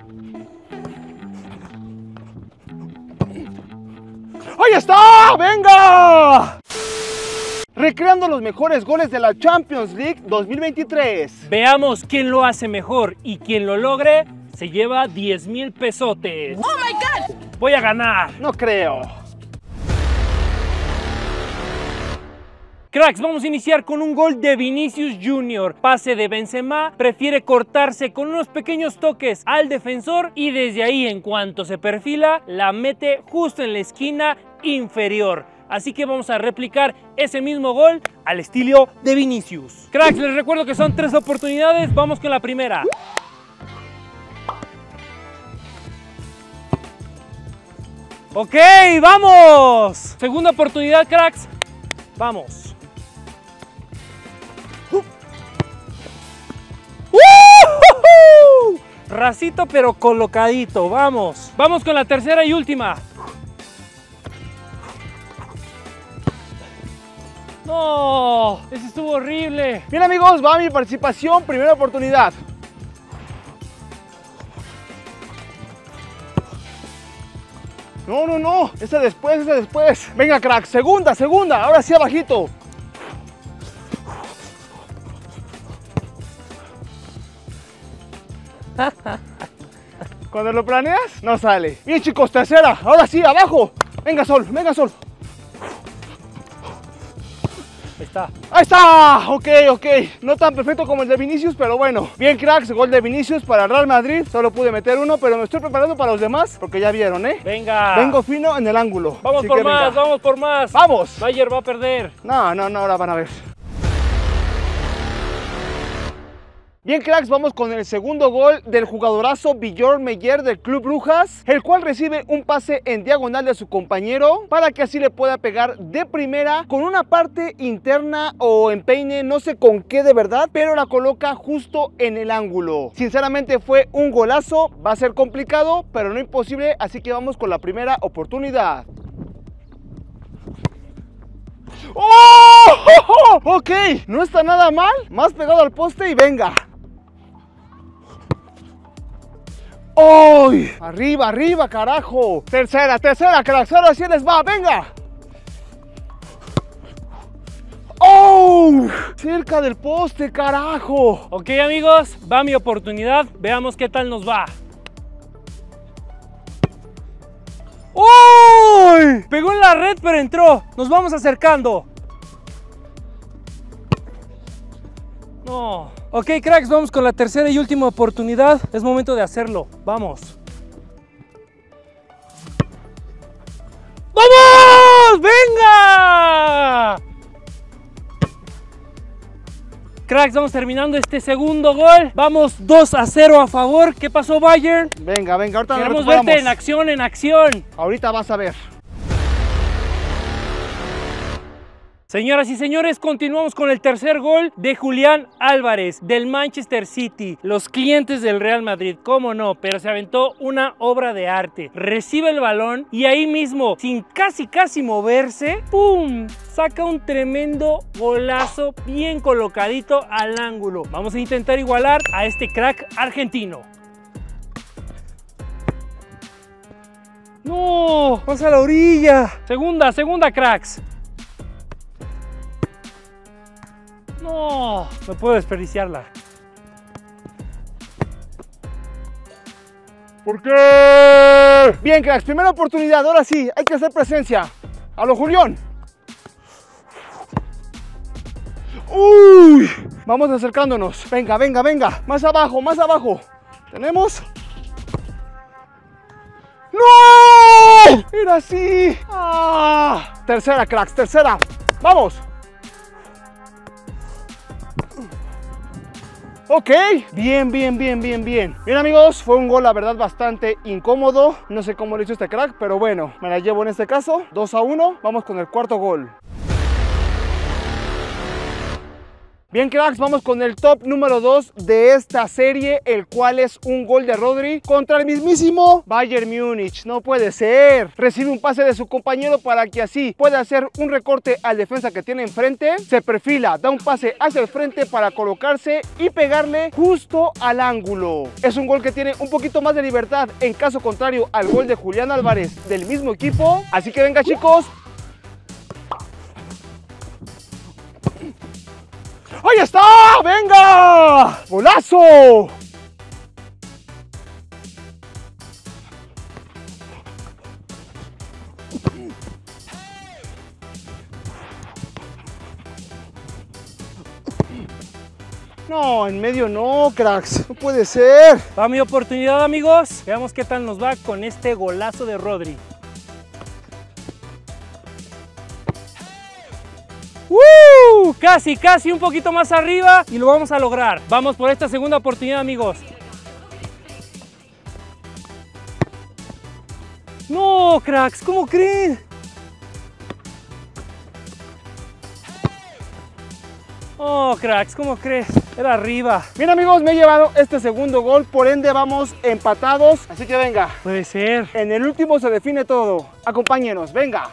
¡Ahí está! ¡Venga! Recreando los mejores goles de la Champions League 2023. Veamos quién lo hace mejor y quien lo logre se lleva 10,000 pesotes. ¡Oh, my God! Voy a ganar. No creo. Cracks, vamos a iniciar con un gol de Vinicius Jr. Pase de Benzema, prefiere cortarse con unos pequeños toques al defensor y desde ahí, en cuanto se perfila, la mete justo en la esquina inferior. Así que vamos a replicar ese mismo gol al estilo de Vinicius. Cracks, les recuerdo que son 3 oportunidades. Vamos con la primera. Ok, vamos. Segunda oportunidad, cracks. Vamos. Racito pero colocadito, vamos. Vamos con la tercera y última. No, ese estuvo horrible. Bien amigos, va mi participación, primera oportunidad. No, no, no, ese después, ese después. Venga crack, segunda, segunda, ahora sí abajito. Cuando lo planeas, no sale. Bien chicos, tercera, ahora sí, abajo. Venga Sol, venga Sol. Ahí está. ¡Ahí está! Ok, ok. No tan perfecto como el de Vinicius, pero bueno. Bien cracks, gol de Vinicius para el Real Madrid. Solo pude meter uno, pero me estoy preparando para los demás porque ya vieron, ¿eh? Venga. Vengo fino en el ángulo. Vamos Así por que más, venga. vamos por más. ¡Vamos! Bayer va a perder. No, no, no, ahora van a ver. Bien cracks, vamos con el segundo gol del jugadorazo Bjorn Meyer del Club Brujas, el cual recibe un pase en diagonal de su compañero para que así le pueda pegar de primera con una parte interna o empeine, no sé con qué de verdad, pero la coloca justo en el ángulo. Sinceramente fue un golazo, va a ser complicado, pero no imposible, así que vamos con la primera oportunidad. ¡Oh! Ok, no está nada mal, más pegado al poste y venga. ¡Uy! Arriba, arriba, carajo. Tercera, tercera, cracks. Ahora sí les va, venga. ¡Oh! Cerca del poste, carajo. Ok amigos, va mi oportunidad. Veamos qué tal nos va. ¡Uy! Pegó en la red pero entró. Nos vamos acercando. No. Ok, cracks, vamos con la tercera y última oportunidad. Es momento de hacerlo. Vamos. ¡Vamos! ¡Venga! Cracks, vamos terminando este segundo gol. Vamos 2-0 a favor. ¿Qué pasó, Bayern? Venga, venga, ahorita nos Queremos recuperamos. verte en acción, en acción. Ahorita vas a ver. Señoras y señores, continuamos con el tercer gol de Julián Álvarez del Manchester City. Los clientes del Real Madrid, cómo no, pero se aventó una obra de arte. Recibe el balón y ahí mismo, sin casi moverse, ¡pum! Saca un tremendo golazo bien colocadito al ángulo. Vamos a intentar igualar a este crack argentino. ¡No! ¡Pasa a la orilla! Segunda, cracks. No puedo desperdiciarla. ¿Por qué? Bien, cracks, primera oportunidad, ahora sí, hay que hacer presencia. A lo Julián. ¡Uy! Vamos acercándonos. Venga, venga, venga. Más abajo, más abajo. ¿Tenemos? ¡No! Era así. ¡Ah! Tercera, cracks, tercera. ¡Vamos! Ok, bien. Bien amigos, fue un gol la verdad bastante incómodo. No sé cómo lo hizo este crack, pero bueno, me la llevo en este caso, 2-1. Vamos con el cuarto gol. Bien, cracks, vamos con el top número 2 de esta serie, el cual es un gol de Rodri contra el mismísimo Bayern Múnich. No puede ser. Recibe un pase de su compañero para que así pueda hacer un recorte al defensa que tiene enfrente. Se perfila, da un pase hacia el frente para colocarse y pegarle justo al ángulo. Es un gol que tiene un poquito más de libertad en caso contrario al gol de Julián Álvarez del mismo equipo. Así que venga, chicos. ¡Ahí está! ¡Venga! ¡Golazo! No, en medio no, cracks. No puede ser. Va mi oportunidad, amigos. Veamos qué tal nos va con este golazo de Rodri. Casi un poquito más arriba y lo vamos a lograr. Vamos por esta segunda oportunidad, amigos. No, cracks, ¿cómo creen? Oh, cracks, ¿cómo crees? Era arriba. Bien, amigos, me he llevado este segundo gol, por ende vamos empatados. Así que venga. Puede ser. En el último se define todo. Acompáñenos, venga.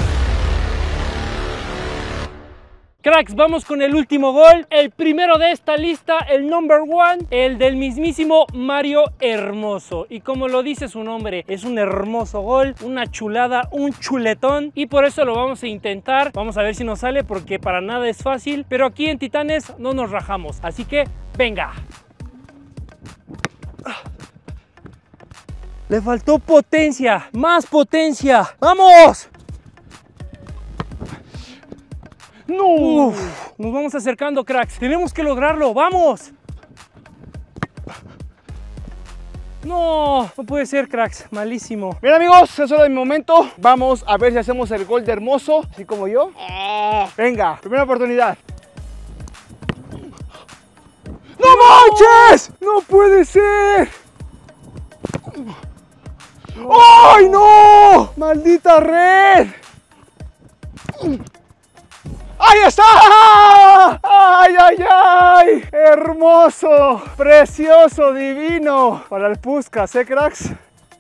Cracks, vamos con el último gol, el primero de esta lista, el number one, el del mismísimo Mario Hermoso. Y como lo dice su nombre, es un hermoso gol, una chulada, un chuletón. Y por eso lo vamos a intentar, vamos a ver si nos sale porque para nada es fácil. Pero aquí en Titanes no nos rajamos, así que venga. Le faltó potencia, más potencia, ¡vamos! ¡No! Uf, nos vamos acercando, cracks. Tenemos que lograrlo. ¡Vamos! No, no puede ser, cracks. Malísimo. Bien, amigos, eso era mi momento. Vamos a ver si hacemos el gol de Hermoso, así como yo. Venga, primera oportunidad. ¡No manches! ¡No puede ser! ¡Ay, no! ¡Maldita red! ¡Ahí está! ¡Ay, ay, ay! ¡Hermoso! ¡Precioso! ¡Divino! Para el Puskás, ¿eh, cracks?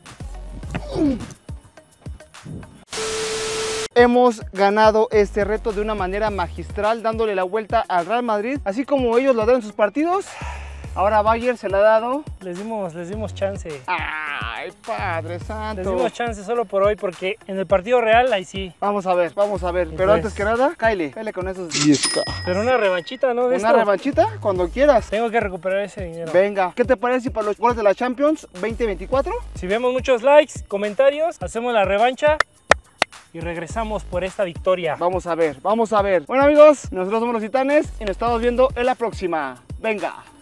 Hemos ganado este reto de una manera magistral, dándole la vuelta al Real Madrid, así como ellos lo dan en sus partidos. Ahora Bayern se la ha dado. Les dimos chance. ¡Ay, Padre Santo! Les dimos chance solo por hoy porque en el partido real ahí sí. Vamos a ver. Pero pues, antes que nada, cáele con esos 10K. Pero una revanchita, ¿no? ¿Una revanchita? Cuando quieras. Tengo que recuperar ese dinero. Venga, ¿qué te parece si para los goles de la Champions 2024? Si vemos muchos likes, comentarios, hacemos la revancha y regresamos por esta victoria. Vamos a ver. Bueno, amigos, nosotros somos los Titanes y nos estamos viendo en la próxima. Venga.